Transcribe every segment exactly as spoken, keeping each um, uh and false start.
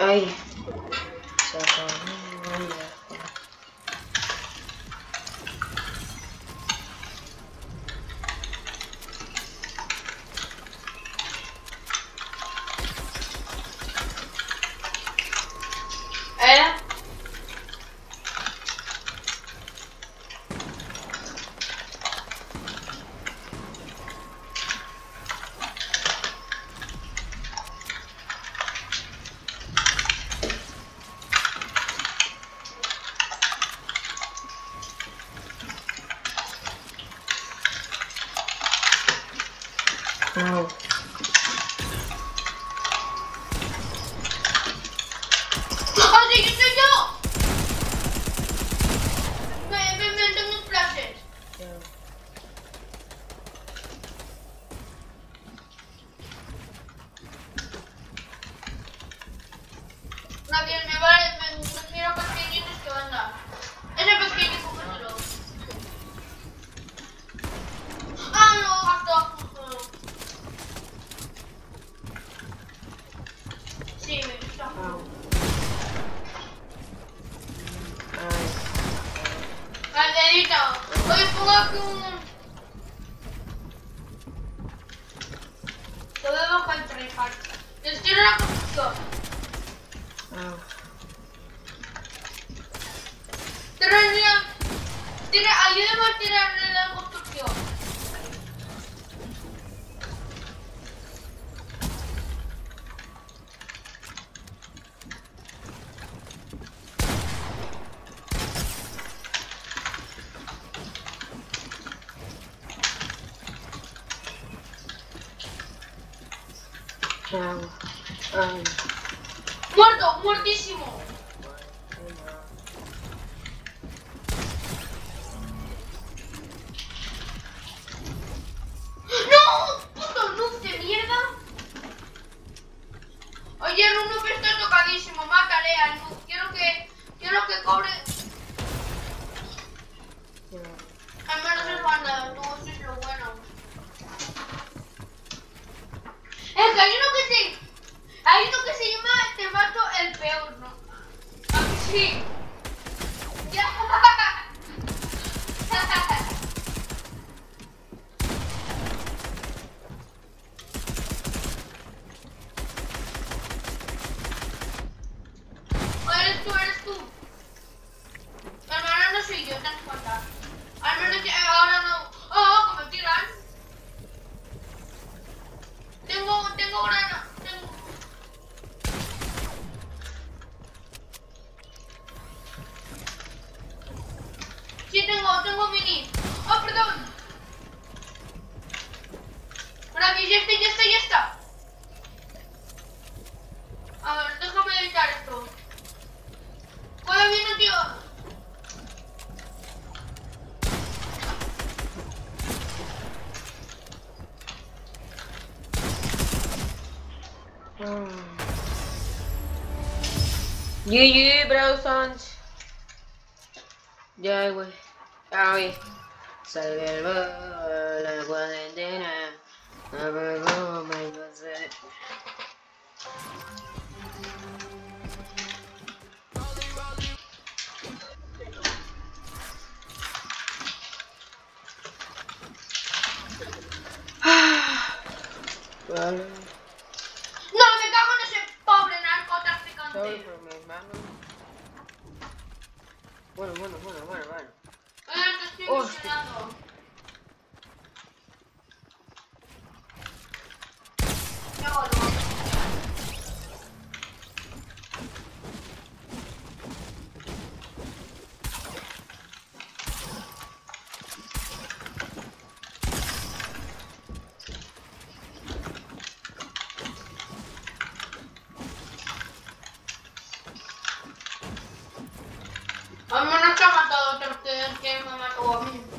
Ay. Se acabó. ¿Eh? No. ¡Oye, que soy yo! Me, me, me tengo un flashes. Nadie me vale, me prefiero pequeñitos que banda. Ese pequeño, cógetelo. Ah, no, gasto. Sí, me gusta. No. Al dedito. Hoy pongo aquí un... Te voy a bajar el tryhard. Les tiro la construcción. No. Tírale la... Tira, ayúdame a tirarle la construcción. No. Ay. Muerto, muertísimo. ¡No! ¡Puto noob de mierda! Oye, el noob está tocadísimo. Mátale al noob. Quiero que... Quiero que cobre... Al menos es banda. Tú sois lo bueno. Es que hay uno que se... Hay uno que se llama Te mato el peor, ¿no? ¿A que sí? Ya. O eres tú, eres tú. Hermano, no soy yo, ten en cuenta. Al menos que ahora no. Oh, que me tiran. Tengo, tengo grana. Tengo. Sí, tengo, tengo mini. Oh, perdón. Ahora que ya está, ya está, ya está. A ver, déjame editar esto. ¿Puedo bien, tío? G G, bro, sons. Ya, güey. Ah, güey. Salve la cuarentena. A ver cómo me pasé. Vale. No, me cago en ese pobre narcotraficante. Sorry for my hermano. Bueno, bueno, bueno, bueno, bueno. Eh, te estoy Hostia. vigilando. Ya vuelvo. Al menos te ha matado otro que, que me mató a mí.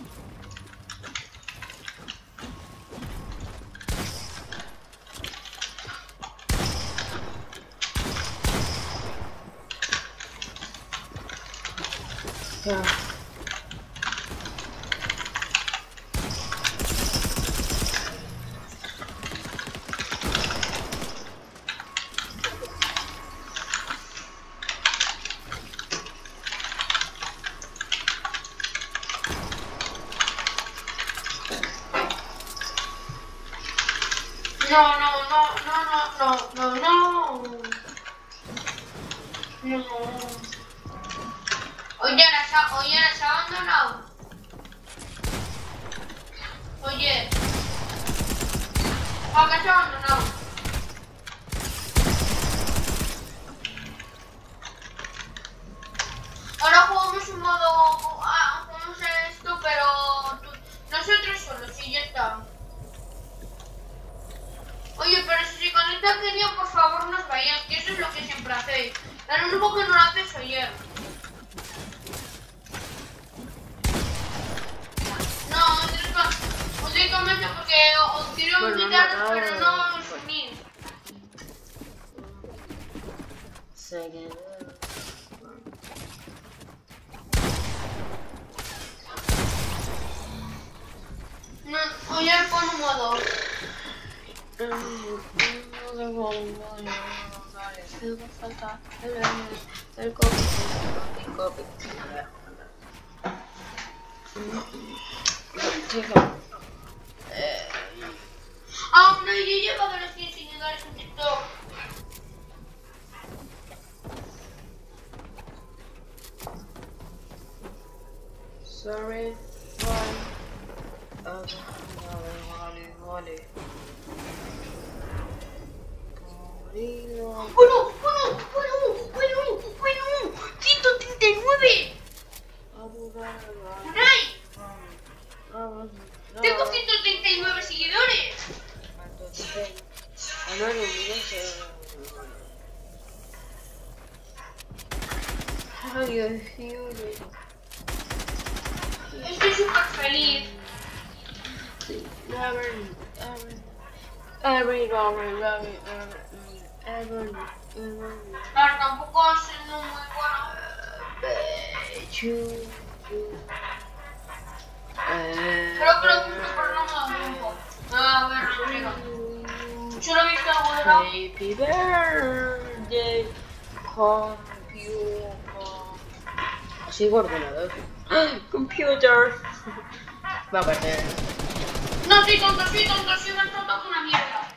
Ya. No, no, no, no, no, no, no, no. No. Oye, las ha, oye, las ha abandonado. Oye. ¿A qué se ha abandonado? Ahora jugamos un modo... Ah, jugamos esto, pero... Tú, nosotros solos, sí, ya está. Oye, pero si se conecta Kenia, por favor nos vayáis, que eso es lo que siempre hacéis. El único que no lo hace soy yo. No, únicamente porque os quiero Bueno, invitar, no, no, pero no, no no. os unís. Se quedó. No, oye, pon un modo. El copy, el copy. Ah, no, yo he llegado a los cien seguidores en TikTok. Sorry, fine. Ah, vale, vale, vale. Bueno, bueno, bueno, bueno, bueno. ciento treinta y nueve. ¡Ay! Tengo ciento treinta y nueve seguidores. Estoy súper feliz. Claro, tampoco siendo muy bueno. Creo que lo cumple por no me da tiempo. A ver, Rodrigo. Yo lo he visto algo de lado. Happy birthday, computer. Así por ordenador. Computer. Va a perder. No, soy tonto, soy tonto, soy más tonto que una mierda.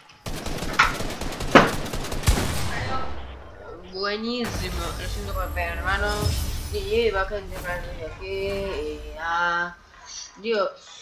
Perdón. Buenísimo. Lo siento por perder, hermano. Y va a gente para aquí. Y ya. Dios.